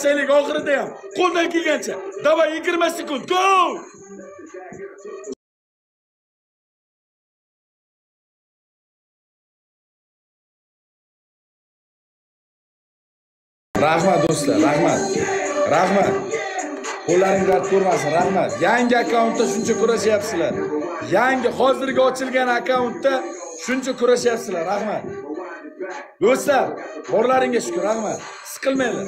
Selik oxirida ham qo'ldan kelgancha. Davay 20 sekund. Go! Rahmat do'stlar, rahmat. Qo'llaring dard ko'rmasin, rahmat. Yangi akkauntda shuncha kurashyapsizlar. Yangi hozirgi ochilgan akkauntda shuncha kurashyapsizlar, rahmat. Do'stlar, borlaringga shukr, rahmat. Siqilmanglar,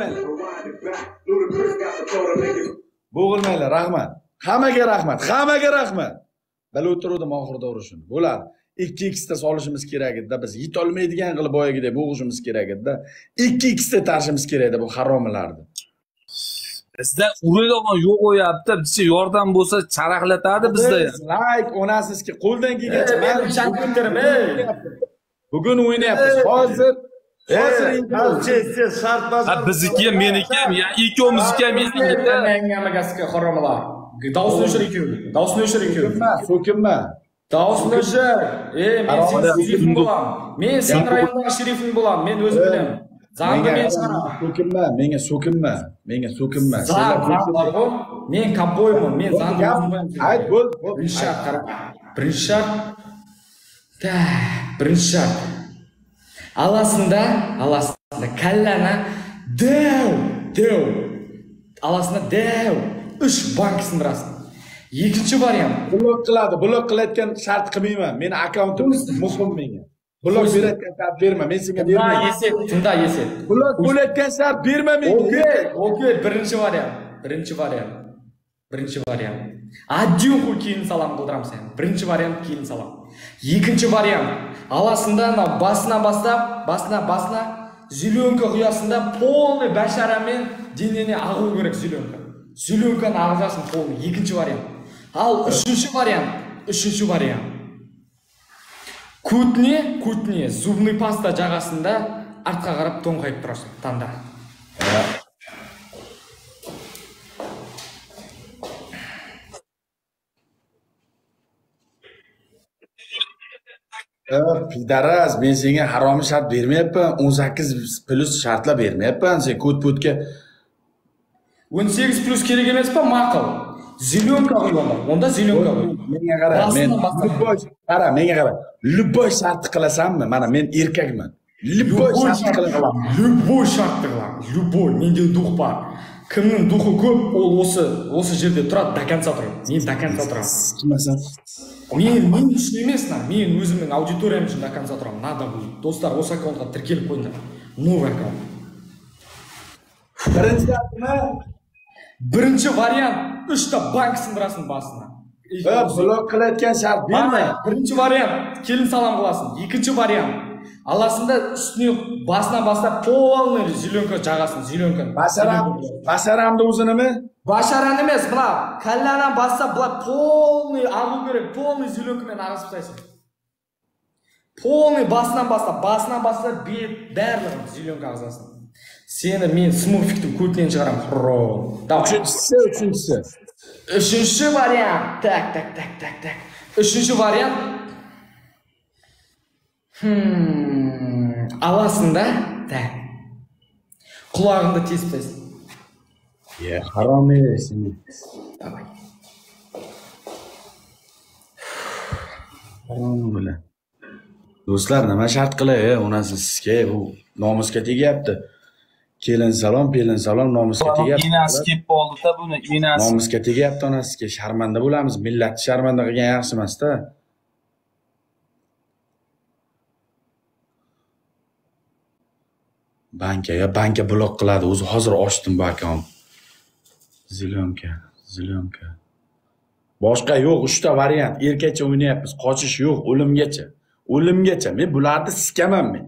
bo'g'ilmanglar, rahmat. Hammaga rahmat. Bilib o'tirdim oxirida urishini. Bo'ladi. 2x ta solishimiz kerak edi. Biz yetolmaydigan qilib boyagidek bo'g'ishimiz kerak edi. 2x ta tarishimiz kerak edi bu haromilarni. Bizda uraydigan yo'q o'yapti. Bizga yordam bo'lsa charaqlatadi bizda. Like onasizki qo'ldan kelgancha men ishontirdim. Bugun o'ynayapmiz. Hozir shart bozor. Bizniki ham meniki ham, ya ikkovimizniki ham meniki. Menga haromilar. Davosni o'shir. So'kinma. Davosni o'shir. Men sening sheriffing bo'lam. Men sening rayondagi sheriffing bo'lam. Men o'zim bilaman. Zangni men chiqaraman. Menga so'kinma. Men kaboyman. Men zangni o'zim. Ayt, bo'l. Birinchi shart. Alasında kallana dev. Alasında dev. 3 bank sindirasın. Ikkinchi variant. Blok qilayotgan shart qilmayman. Meni akkauntim muhim menga. Blok berayotgan shart berma. Men senga bermayman. Tunda yeset. Blok bo'layotgan shart berma menga. Okey, birinchi variant. Adjuhu keyin salam qildiram sen. Birinchi variant keyin salam. Ikkinchi variant. Alasında basına zilonka quyasında polniy basharamen deneni ag'u kerak zilonka. Zilonkani ag'asin polniy. Ikkinchi variant. Al uchinchi variant. Kutni zubniy pasta jag'asida ortga qarab to'nqayib turasiz. Tanda. Pidaraz, men senga haromiy shart bermayapman. 18 plus shartlar bermayapman. Sen kod-podga 18 plus kerak emasmi? Ma'qul. Zilonka qo'yaman. Unda zilonka qo'y. Menga qara, menga qara. Любой shart qilasanmi? Mana men erkakman. Любой shart qilaman. Любой shart qilaman. Любой. Menda duh bor. Kimning duhi ko'p, o'sha yerda turadi, до конца turadi. Men до конца turaman. Chiqmasan. Men uchun emasman. Men o'zimning auditoriyam uchun до конца turaman. Nada bo'ladi. Do'stlar, o'sha akkauntga tirkilib qo'yinglar. Новый akkaunt. Birinchi variant 3 ta bank sindirasin basına. Blok qilayotgan shart berma. Birinchi variant kelin salom qilasin. Ikkinchi variant alasında üstüne basına polniy zilonka jag'asin, zilonkani. Basharamni o'zinimi? Basharan emas, bula kalladan bassa bula polniy ag'u kerak, polniy zilonka bilan ag'isib tashlasin. Polniy basına bet barlig'ini zilonka ag'asin. Seni men smurfikni ko'tdan chiqaraman. Uchinchi variant. Tak. Uchinchi variant. Alasında tak. Qulog'ingda tez. Ya, harom esin. Davay. Harom bo'la. Do'stlar, nima shart qilay, onasi sizga bu nomusga tegyapti. Kelin salom, nomusga tegyapti. Inasi kelib qoldi-da buni, inasi. Nomusga tegyapti onasiga, sharmanda bo'lamiz. Millatni sharmanda qilgan yaxshi emas-da. Banka blok qiladi. O'zi hozir ochdim bu akkaunt. Zilonka. Boshqa yo'q, 3 ta variant. Erkakcha o'ynayapmiz. Qochish yo'q, o'limgacha. Men bularni sikaman men.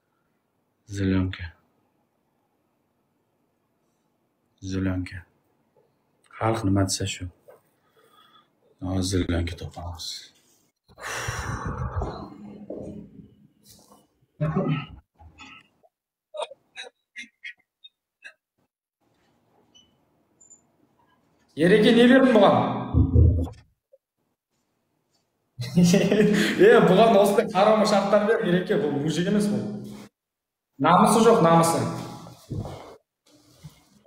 Zilonka. Xalq nima desa shu. Zilonka topamiz. Yerga ne berdin bugan? Bugan osida harom shartlar ber, yerga bu mujik emas bu. Namusi yo'q, namusi.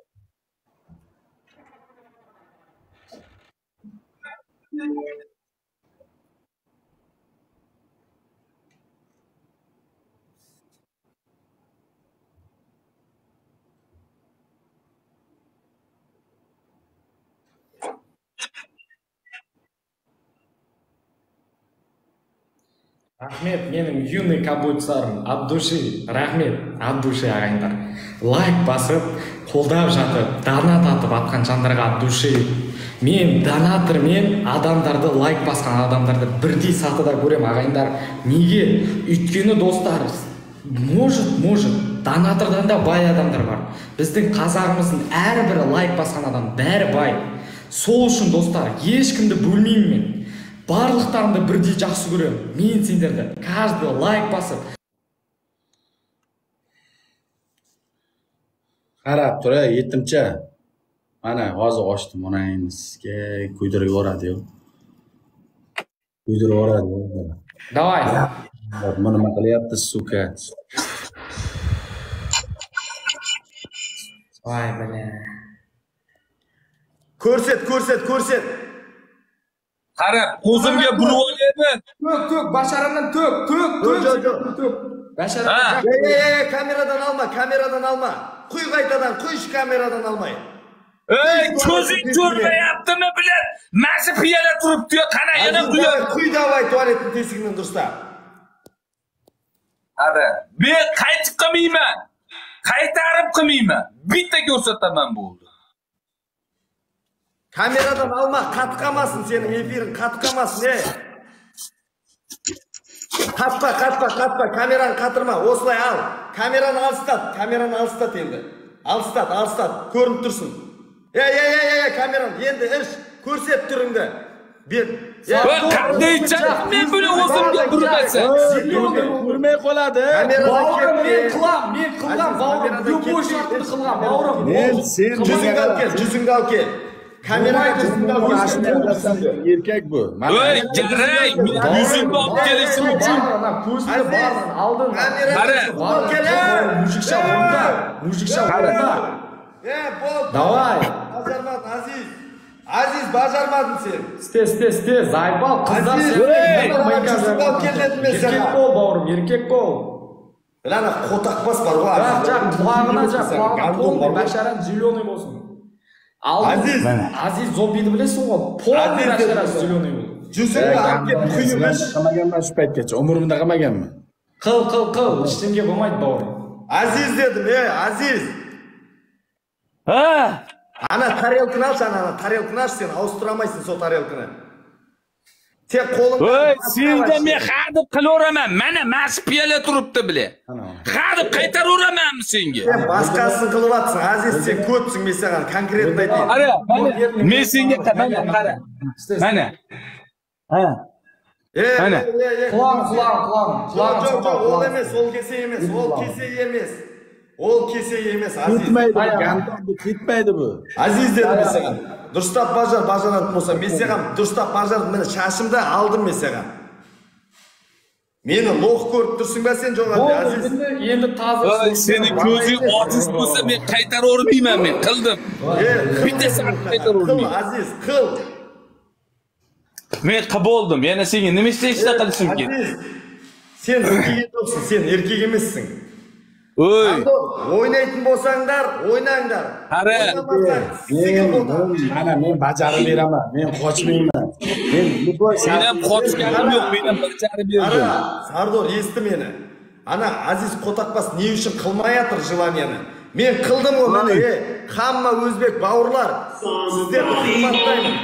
Rahmet, mening юный кабуцарым Abdushay. Rahmet, Abdushay ағайындар. Лайк басып, қолдап жатып, донат атып атқан жандарға Abdushay. Мен донатормен адамдарды, лайк басқан адамдарды бірдей сатыда көрем ағайындар. Неге? Өйткені достар, может, донатордан да бай адамдар бар. Біздің қазағымыздың әрбірі лайк басқан адам, бәрі бай. Сол үшін достар, ешкімді бөлмеймін мен. Барлықтарымды бірдей жақсы көрем. Мен сендерді каждый лайк басып. Qarab tur, yetimcha. Mana hozir ochdim, mana endi sizga kuydirib yuboradi-yu. Kuydirib yuboradi. Давай. Buni nima qilyapti, suka? Vay bile. Ko'rsat. Qarab, ko'zimga burib olyapti. Tök, başarından tök. Başarından. Kameradan alma. Quy qaytadan, quy shu kameradan almay. Ey, ko'zing ko'rmayaptimi, bilan? Masi piyala turibdi-yu, qana yana quyar. Quy davay tualetning teshigini dursa. Ara, men qaytib qilmayman. Qaytarib qilmayman. Bitta ko'rsataman bo'ldi. Kameradan alma, qatqamasın senin efirin, qatqamasın. Qatpa, kamerani qatırma, oslay al. Kamerani alstat endi. Alstat, ko'rinib tursin. Kamerani endi ish, ko'rsat turingda. Bir. Qanday chaq men buni o'zimga burmaysan. Ko'rmay qoladi. Bavrum men qilam, bavrum. Любой shartni qilgan, bavrum. Sen Juzingga ol kel. Kameraga juzingga ol kel. Erkak bu. Ey, jaray, yuzimni olib kelishim uchun. Ko'zini bardan aldin. Qara. Mujikcha o'rta. Bo'ldi. Давай. Bajarmadin Aziz, bajarmadin sen. Stes, zaybal qizlar erkek bol bavrum, erkek bol. Lana qo'taq bas bor va qulog'ini polniy basharat zеленый bo'lsin. Aziz zombini bilasizmi? Polniy basharat zеленый bo'ldi. Juzingga olib kel, quyimish. Qamaganman shu paytgacha, umrimda qamaganman. Qil, ishtimga bo'lmaydi bavrum. Aziz dedim, Aziz. Ha? Ana tarelkini al, tarelkini al, sen avustiramaysan so tarelkini. Tek qo'lingda. Ey, senda men hadib qilaveraman. Mana mas piyala turibdi bile. Hadib qaytaraveramanmi senga? Sen boshqasini qilyapsan, Aziz, sen ko'psin men senga konkretno aytayman. Qara, men senga qara. Mana. Ha. Mana. Qulog'im. Yo'q, ol emas, ol kesak emas, Aziz. Ketmaydi bu. Aziz dedim men senga. Durustab bajarib bo'lsa, men senga durustab bajarib, meni shashimda aldim men senga. Meni lo'q ko'rib tursinba sen jo'g'at, Aziz. Endi toza. Seni ko'zing ojiz bo'lsa men qaytaravermayman, men qildim. Bittasini qaytaravermayman. Aziz, qil. Men qilib oldim. Yana senga nima ishda qilishim kerak? Aziz, sen erkak yo'qsin, sen erkak emassin. Oy. O'ynaytin bo'lsanglar, o'ynanglar. Qara. Mana men bajarib beraman, men qochmayman. Sen ham qochganim yo'q, men ham bajarib berdim. Sardor, eshitdi meni. Ana Aziz Qo'taqbas ne uchun qilmayatir jilameni? Men qildim-ku, mana hamma o'zbek bavurlar. Sizlarni hurmatlayman.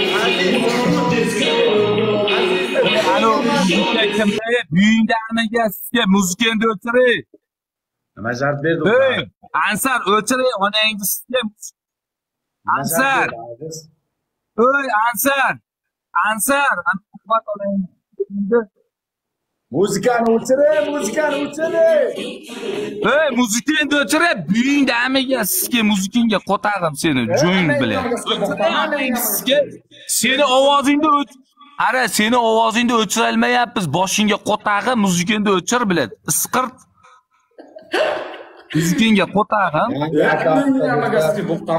Alo, kimda buyingda anaga sizga muzikani o'chiring. Nima jart berdi? Ey, Ansar o'chiring onangni sizga. Ansar. Ey, Ansar, quvvat onangni. Muzikani o'chiring. Ey, muzikani o'chirib, buyingda amiga sizga muzikingga qo'tag'im seni jo'ying bilan. Sizga seni ovozingni Ara, seni ovozingni o'chira olmayapmiz. Boshingga qo'tag'i muzikingni o'chir biladi. Isqirt. Muzikingga qo'tag'im. Yaqinda namaga sizga bo'qtama?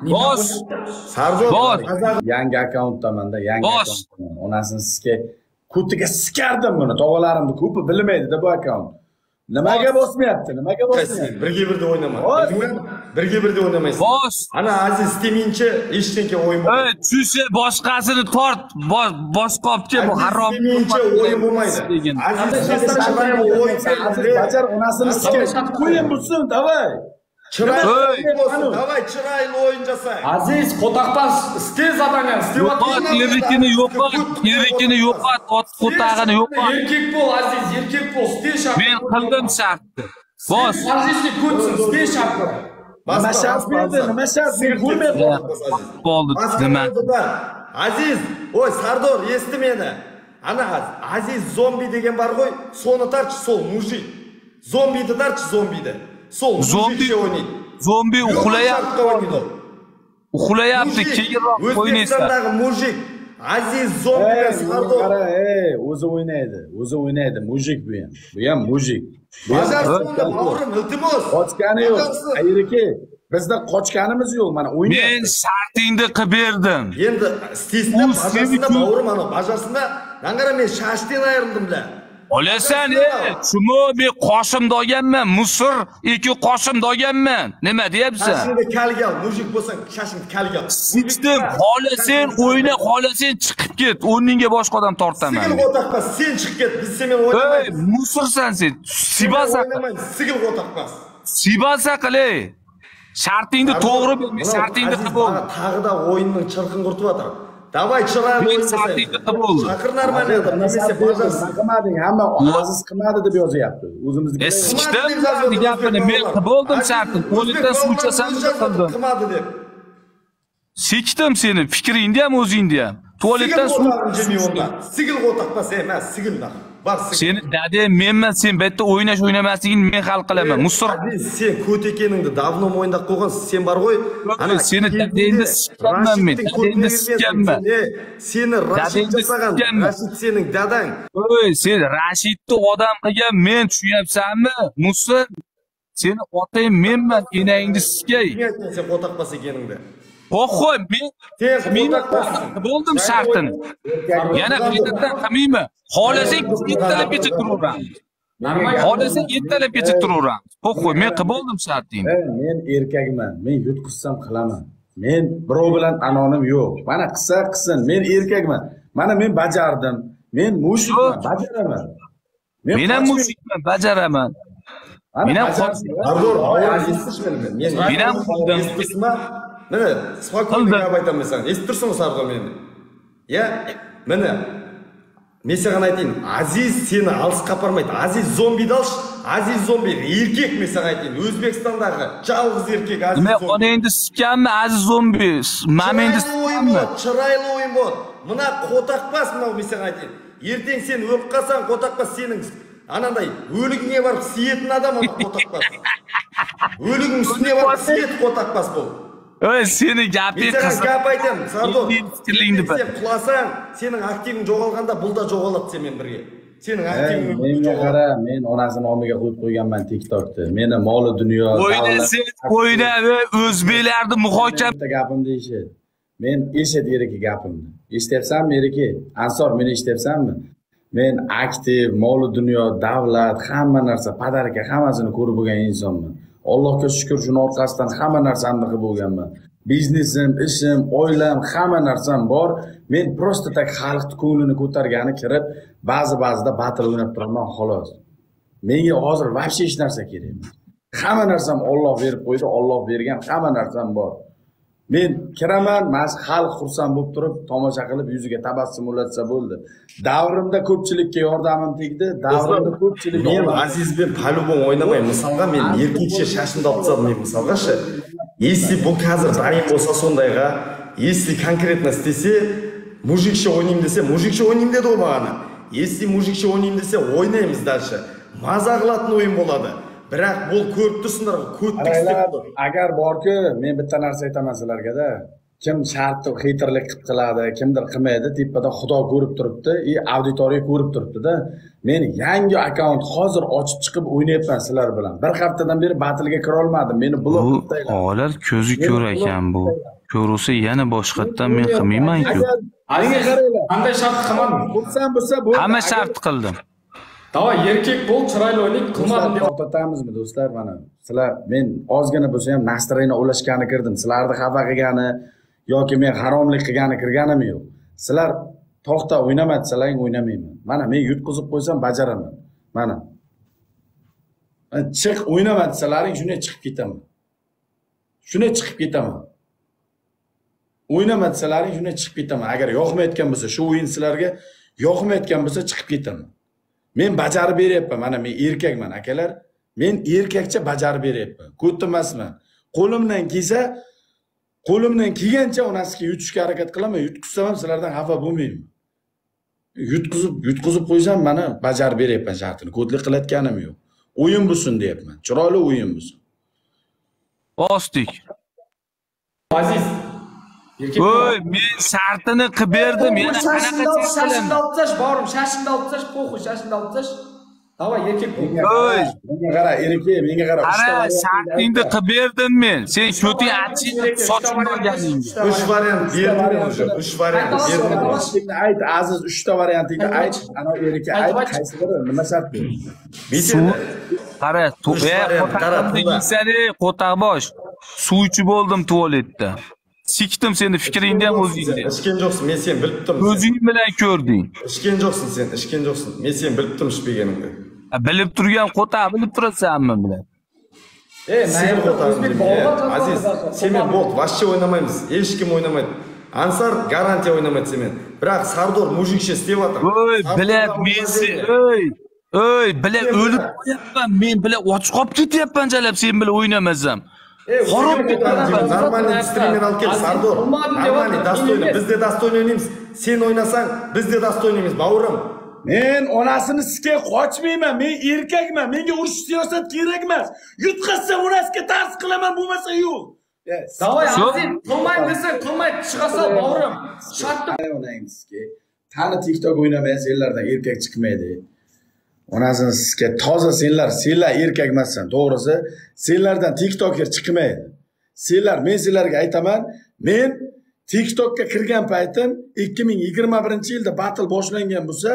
Boss. Sardor, Boss. Yangi akkauntdamanda, yangi Boss. akkauntdaman. Onasini sizga kutiga sikardim buni. Tog'alarimni ko'pi bilmaydi-da bu akkaunt. Nimaga bosmayapti? Nimaga bosmayapti? Birga birda o'ynama. Birga birda o'ynamaysiz. Boss. Ana Aziz Teminchi hech qancha o'yin bo'lmaydi. Tushsa boshqasini tort, boshqa olibchi bu harom. Teminchi o'yin bo'lmaydi. Aziz chiroyli o'yin Aziz bajar onasini sizga qo'ying bo'lsin, davay. Chiroyli bo'lsin, davay chiroyli o'yin jasang. Aziz qo'taqdan istey zadaniya, isteyapti. Yerikini yo'qot, yerikini yo'qot, ot qo'tag'ini yo'qot. Erkek bo'l Aziz, erkek bo'l, istey shart. Men qildim shartni. Boss. Azizlik ko'rsin, istey shart. Nima shart berdi? Nima shart? Men ko'rmayapman. Bo'ldi, nima? Aziz, oy Sardor, eshit meni. Ana Aziz zombi degan bor qo'y, so'ni tarchi sol mujik. Zombini tarchi zombini. Sol mujikcha o'ynaydi. Zombi uxlayapti. Uxlayapti, keyinroq o'ynaysan. O'zbekistondagi mujik Aziz zombi Sardor. Qara, o'zi o'ynaydi. O'zi o'ynaydi. Mujik bu ham. Bu ham mujik. Bajarsizda bavrim, iltimos. Qochgani yo'q. Xayriki, bizda qochganimiz yo'q. Mana o'ynayapti. Men shartingni qilib berdim. Endi istisna bajarsizda bavrim ana bajarsizda nangara men shashdan ayrildim-la. Olasan, shuni men qoshimda olganman, musor, ikki qoshimda olganman. Nima deyapsan? Shashingda kalgal, mujik bo'lsang, shashingda kalgal. Sichdim, xohlasan o'yna, xohlasan chiqib ket. O'rningga boshqa odam tortaman. Sigil o'taqmas, sen chiqib ket, biz sen men o'ynamaymiz. Musorsan sen. Sibasa. Sigil o'taqmas. Sibasa qilay. Shartingni to'g'ri ber, shartingni qilib ol. Tag'ida o'yinning chirqin qurtib Davay chiroyli o'ynasang. Chaqir normalniy demasa bajarsin. Qilmading, hamma Aziz qilmadi deb yozyapti. O'zimizga. Sichdim gapini men qilib oldim shartni. Qo'lingdan suv ichasan qildim. Qilmadi deb. Sichdim seni, fikringni ham o'zingni ham. Tualetdan suv sigil o'taqmas emas, sigilda. Bar sigil. Seni dada menman, sen bu yerda o'ynash-o'ynamasligingni men hal qilaman. Musor. Sen ko't ekaningni davno o'yindaq qo'ygan, sen bor qo'y. Ana seni dadangni sikkanman men. Dadangni sikkanman. Seni Rashid jasagan. Rashid sening dadang. Oy, sen Rashidni odam qilgan men, tushunyapsanmi? Musor. Seni otang menman, enangni sikkay. Sen o'taqmas ekaningda. Qo'y, men bo'ldim shartini. Yana qaytadan qilmayman. Xohlasang yettalabgacha turaveramiz. Xohlasang yettalabgacha turaveramiz. Qo'y, men qilib oldim shartingni. Men erkakman. Men yutqizsam qilaman. Men birov bilan anonim yo'q. Mana qilsa qilsin. Men erkakman. Mana men bajardim. Men mushukman, bajaraman. Men ham mushukman, bajaraman. Men ham Sardor, eshitishmayman. Men ham eshitishma. Mana, spokойно gap aytaman sen. Eshitib tursinmi Sardor meni? Ya, mana men senga aytayin, Aziz seni alsqa aparmaydi. Aziz zombini olsh, Aziz zombi erkak men senga aytayin. O'zbekistondagi yolg'iz erkak Aziz zombi. Men onangni sikkanmi Aziz zombi? Mamangni sikkanmi? Chiroyli o'yin bor. Mana qo'taqpas men senga aytayin. Ertang sen o'lib qolsang qo'taqpas sening ananday o'ligingga borib siyetni odam qo'taqpas. O'liging üstüne borib siyet qo'taqpas bu. Oy, seni gaping qiziq. Gap aytam, Sardor. Fikringni Sen qulasang, sening aktiving jo'g'alganda bulda jo'g'aladi sen men birga. Sening aktiving menga qara, men onasini nomiga qo'yib qo'yganman TikTokda. Meni moli dunyo, o'yna va o'zbeklarni muhokama gapimni eshit. Men eshit eriki gapimni. Eshityapsanmi eriki? Ansor, meni eshityapsanmi? Men aktiv, moli dunyo, davlat, hamma narsa, padarka hammasini ko'rib bo'lgan insonman. Allohga shukr, shuning orqasidan hamma narsamni qilib bo'lganman. Biznesim, ishim, oilam, hamma narsam bor. Men prosta tak xalqning ko'nglini ko'targani kirib, ba'zida battle o'ynab turaman xolos. Menga hozir vobshe hech narsa kerak emas. Hamma narsam Alloh berib qo'ydi, Alloh bergan hamma narsam bor. Men kiraman, mas xalq xursand bo'lib turib, tomosha qilib yuziga tabassum ulatsa bo'ldi. Davrimda ko'pchilikka yordamim tegdi. Davrimda ko'pchilik men Azizbek polubon o'ynamayman. Misolga men erkakcha shashimda olib tashladim men misolgachi. Если bu hozir darim bo'lsa sondayga, если конкретно istese, mujikcha o'ynayman desa, mujikcha o'ynayman dedi u menga. Если mujikcha o'ynayman desa, o'ynaymiz dальше. Maza qiladigan o'yin bo'ladi. Biroq bu ko'rib tursinlar, ko'tdik. Agar borki, men bitta narsa aytaman sizlarga-da. kim shartni xeyterlik qilib qiladi, kimdir qilmaydi, tepada Xudo ko'rib turibdi, auditoriya ko'rib turibdi-da. Men yangi akkaunt hozir ochib chiqib o'ynayapman sizlar bilan. Bir haftadan beri battle'ga kira olmadim. Meni blok qilib Bu olar ko'zi ko'r ekan bu. Ko'rsa yana boshqatdan men qilmayman-ku. Menga qaranglar. Qanday shart qilmadim? bo'lsa bu. Hamma shart qildim. Davay erkak bo'l, chiroyli o'ynay, qilmadim deb to'xtatamizmi do'stlar? Mana sizlar men ozgina bo'lsa ham nastroyni ulashgani kirdim. Sizlarni xafa qilgani yoki men haromlik qilgani kirganim yo'q. Sizlar to'xta o'ynama desalaring o'ynamayman. Mana men yutqizib qo'ysam bajaraman. Mana. Chiq o'ynama desalaring shunday chiqib ketaman. Shunday chiqib ketaman. O'ynama desalaring shunday chiqib ketaman. Agar yoqmayotgan bo'lsa, shu o'yin sizlarga yoqmayotgan bo'lsa chiqib ketaman. Men bajarib beryapman. Mana men erkakman, akalar. Men erkakcha bajarib beryapman. Ko'tdi emasman. Qo'limdan kelgancha onasiga yutishga harakat qilaman. Yutqizsam ham sizlardan xafa bo'lmayman. Yutqizib qo'ysam mana bajarib beryapman shartini. Ko'tlik qilayotganim yo'q. O'yin bo'lsin deyapman. Chiroyli o'yin bo'lsin. Bosdik. Aziz. Voy, men shartini qilib berdim. Yana qanaqa shashingni olib tash, borim, shashingni olib tash, qo'y, shashingni olib tash. Davay erkak bo'l. Voy, menga qara, erkak, menga qara. Qara, shartingni qilib berdim men. Sen sho'ting achib sochib olganing. 3 variant berdim o'sha. 3 variant berdim. Ayt, Aziz 3 ta variantingni ayt. Ana erkak ayt, qaysi biri? Nima shart bu? Qara, qo'taqbosh. Suv ichib bo'ldim tualetda. Sikdim seni fikringda ham o'zingda. Ishken jo'qsin, men sen bilib turibman. O'zing bilan ko'rding. Ishken jo'qsin sen, ishken jo'qsin. Men sen bilib turib ishpeganimda. Bilib turgan qo'taq bilib turasanmi bilan? Sen qo'taqim. Aziz, sen men bot, vashcha o'ynamaymiz. Hech kim o'ynamaydi. Ansar garantiya o'ynamaydi sen men. Biroq Sardor mujikcha isteyapti. Voy, bilat mensi, Oy, bilat o'lib qo'yapman. Men bilan ochiq qolib ketyapman jalab sen bilan o'ynamasam. Xarob ketadi. Normalniy streamer olib kel, Sardor. Normalniy dostoyni, bizda dostoyni o'ynaymiz. Sen o'ynasang, bizda dostoyni o'ynaymiz, bavrim. Men onasini sizga qochmayman. Men erkakman. Menga urush siyosat kerak emas. Yutqazsa onasiga tars qilaman, bo'lmasa yo'q. Davay, Aziz, qilmang desang, qilmay chiqasan, bavrim. Shartni o'ynaysizki, tani TikTok o'ynamay senlardan erkak chiqmaydi. Onasini sizga toza senlar erkak emassan, to'g'risi, senlardan TikToker chiqmaydi. Men sizlarga aytaman, men TikTokka kirgan paytim 2021-yilda battle boshlangan bo'lsa,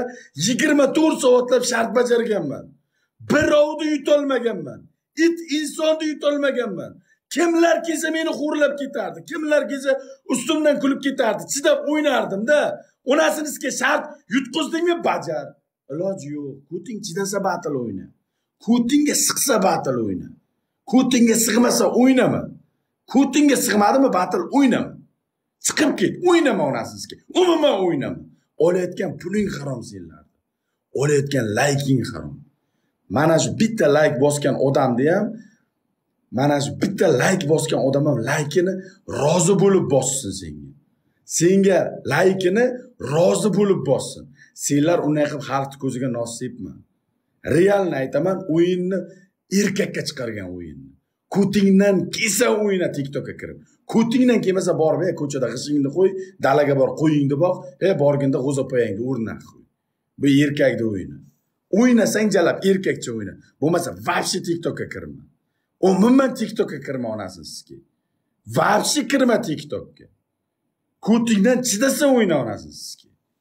24 soatlab shart bajarganman. Birovni yutolmaganman. Insonni yutolmaganman. Kimlar kelsa meni xo'rlab ketardi, kimlar kelsa ustimdan kulib ketardi. Chidab o'ynardim-da. Onasini sizga shart yutqizdingmi, bajar. Iloji yo'q. Ko'ting chidasa battle o'yna. Ko'tingga siqsa battle o'yna. Ko'tingga sig'masa o'ynama. Ko'tingga sig'madimi battle o'ynama. Chiqib ket, o'ynama onasizga. Umuman o'ynama. Olayotgan puling harom senlarda. Olayotgan likeing harom. Mana shu bitta like bosgan odamni ham, mana shu bitta like bosgan odam ham likeini rozi bo'lib bossin senga. Senga likeini rozi bo'lib bossin. Senlar unday qilib xalqning ko'ziga nosibman. Realni aytaman, o'yinni erkakka chiqargan o'yinni. Ko'tingdan kelsa o'yna TikTokka kirib. Ko'tingdan kelmasa borib, ko'chada g'ishingni qo'y, dalaga bor, qo'yingni boq, borginda g'o'zapoyangni o'rnak qo'y. Bu erkakni o'yini. O'ynasang jalab erkakcha o'yna. Bo'lmasa vobshe TikTokka kirma. Umuman TikTokka kirma onasizga. Vobshe kirma TikTokka. Ko'tingdan chidasa o'yna onasizga.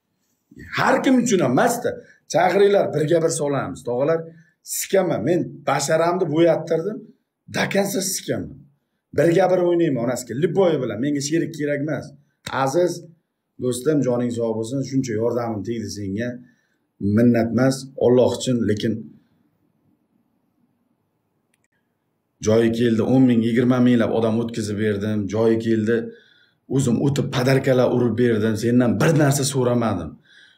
Har kim uchun emas-da. Chaqiringlar, birga bir solamiz. Tog'alar, sikaman. Men basharamni bo'yattirdim. Dakansa sikaman. Birga bir o'ynayman onasiga. Liboy bilan menga sherik kerak emas. Aziz do'stim, joning sog' bo'lsin. Shuncha yordamim tegdi senga. Minnat emas, Alloh uchun, lekin joyi keldi 10 ming, 20 minglab odam o'tkazib berdim. Joyi keldi, o'zim o'tib padarkalar urib berdim. Sendan bir narsa so'ramadim.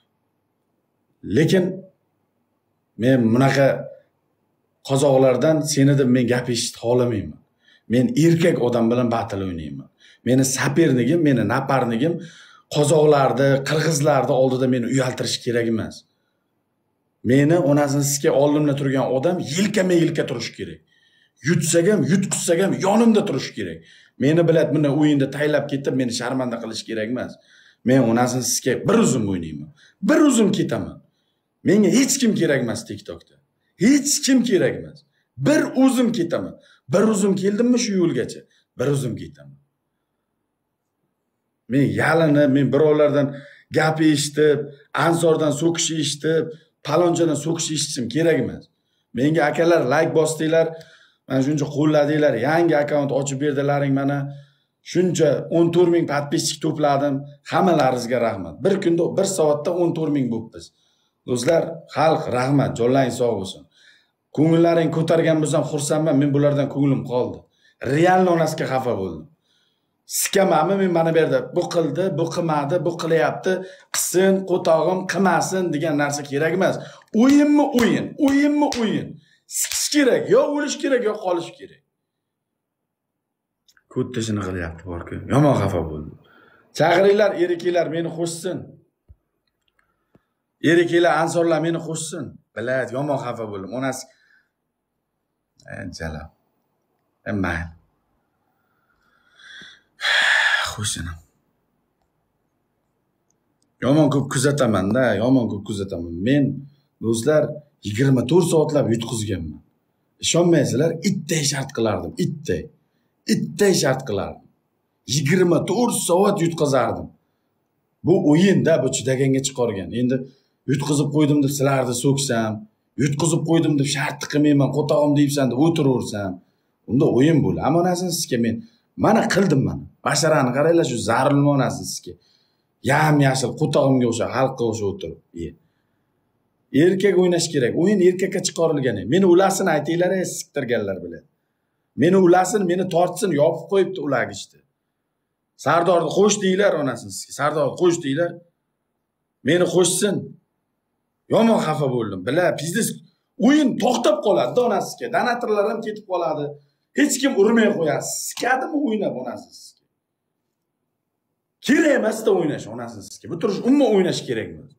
Lekin men bunaqa qozoqlardan seni deb men gap eshitib qolamayman. Men erkak odam bilan battle o'ynayman. Meni saperligim, meni naparligim qozoqlarni, qirg'izlarni oldida meni uyaltirish kerak emas. Meni onasini sizga oldimda turgan odam yelkama-yelka turish kerak. Yutsak ham, yutqizsak ham yonimda turish kerak. Meni biladi, buni o'yinda taylab ketib, meni sharmanda qilish kerak emas. Men onasini sizga bir uzum o'ynayman. Bir uzum ketaman. Menga hech kim kerak emas TikTokda. Hech kim kerak emas. Bir uzum ketaman. Bir uzum keldimmi shu yo'lgacha? Bir uzum ketaman. Men yalinib, men birovlardan gap eshitib, Ansordan so'kish eshitib, palonchadan so'kish eshitishim kerak emas. Menga akalar like bosdinglar, mana shuncha qo'lladinglar, yangi akkaunt ochib berdilaring mana. Shuncha 14 ming podpisчик to'pladim. Hammalaringizga rahmat. Bir kunda, bir soatda 14 ming bo'libmiz. Do'stlar, xalq rahmat, jonlaring sog' bo'lsin. Ko'ngillaring ko'targan bo'lsam xursandman, men bulardan ko'nglim qoldi. Realni onasiga xafa bo'ldim. Sikamami men mana bu yerda bu qildi, bu qilmadi, bu qilyapti, qilsin, qo'tog'im qilmasin degan narsa kerak emas. O'yinmi o'yin, o'yinmi o'yin. Sikish kerak, yo o'lish kerak, yo qolish kerak. Ko'tda shuni qilyapti bor-ku. Yomon xafa bo'ldim. Chaqiringlar, eriklar meni qo'shsin. Eriklar, ansorlar meni qo'shsin. Biladi, yomon xafa bo'ldim. Onasi jala. Mayli. Qo'shsin. Yomon ko'p kuzataman-da, yomon ko'p kuzataman. Men do'stlar 24 soatlab yutqizganman. Ishonmaysizlar, itday shart qilardim, itday. Itday shart qilardim. 24 soat yutqizardim. Bu o'yinda, bu chidaganga chiqargan. Endi yutqizib qo'ydim deb sizlarni so'ksam, yutqizib qo'ydim deb shart qilmayman, qo'tog'im deyibsan deb o'tiraversam, unda o'yin bo'lar. Ammo onasini sizga men mana qildim mana. Basharani qaranglar, shu zarulma onasini sizga. Yam-yashil qo'tog'imga o'sha, xalqqa o'sha o'tirib. Erkak o'ynash kerak. O'yin erkakka chiqarilgan. Meni ulasini aytinglar, siktirganlar biladi. Meni ulasin, meni tortsin, yopib qo'yibdi ulagishdi. Sardorni qo'sh deylar onasini sizga. Sardorni qo'sh deylar. Meni qo'shsin. Yomon xafa bo'ldim. Bila, biznes o'yin to'xtab qoladi onasiga. Donatorlar ham ketib qoladi. Hech kim urmay qo'yadi. Sikadimi o'ynab onasiz. Kerak emas-da o'ynash onasiz sizga. Bu turish umuman o'ynash kerak emas.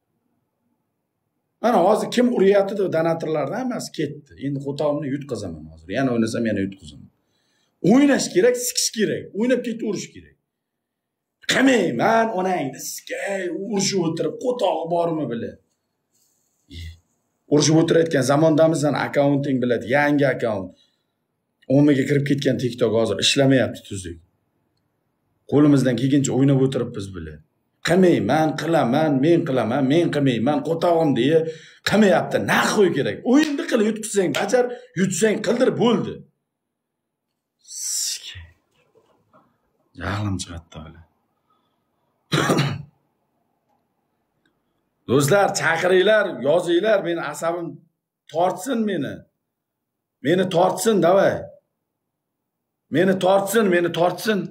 Mana hozir kim uryapti deb donatorlardan hammasi ketdi. Endi qo'tog'imni yutqizaman hozir. Yana o'ynasam yana yutqizaman. O'ynash kerak, sikish kerak. O'ynab ketaverish kerak. Qilmayman onangni sikay, urishib o'tirib, qo'tog'i bormi biladi. Urishib o'tirayotgan zamondamizdan akkaunting biladi, yangi akkaunt. 10 mingga kirib ketgan TikTok hozir ishlamayapti tuzuk. Qo'limizdan kelguncha o'ynab o'tiribmiz biladi. Qilmayman, qilaman, men qilaman, men qilmayman, qo'tog'im deya qilmayapti. Naq qo'y kerak. O'yinni qilib yutqizsang, bajar, yutsang, qildir bo'ldi. Jahlim chiqadi hali. Do'stlar, chaqiringlar, yozinglar, meni asabim tortsin meni. Meni tortsin, davay. Meni tortsin, meni tortsin.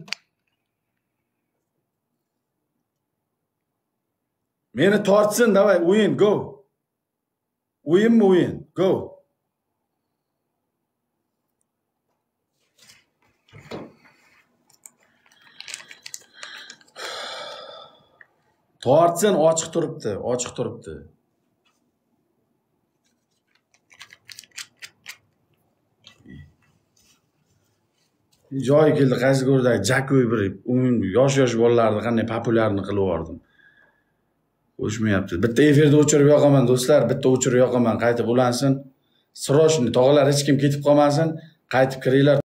Meni tortsin, davay, o'yin, go. O'yinmi o'yin, go. Tortsin, ochiq turibdi, ochiq turibdi. Joy keldi, qaysi ko'rdagi Jakoy bir yosh bolalarni qanday populyarni qilib yubordim. O'shmayapti. Bitta efirda o'chirib yoqaman do'stlar, bitta o'chirib yoqaman, qaytib ulansin. Srochniy, tog'alar hech kim ketib qolmasin, qaytib kiringlar.